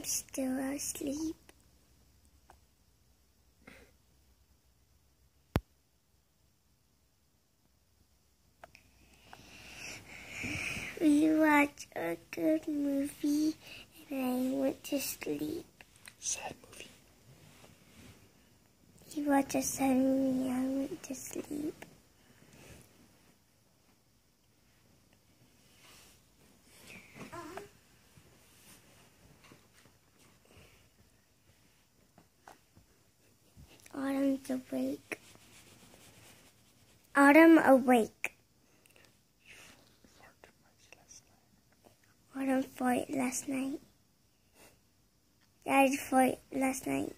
I'm still asleep. We watched a good movie and I went to sleep. Sad movie. We watched a sad movie and I went to sleep. Autumn's awake. Autumn awake. Autumn fought last night. Dad fought last night.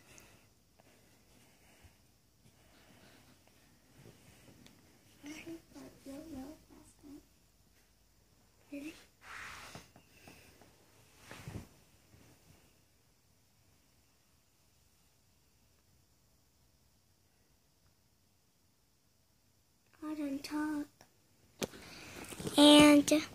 Really? Autumn talk. And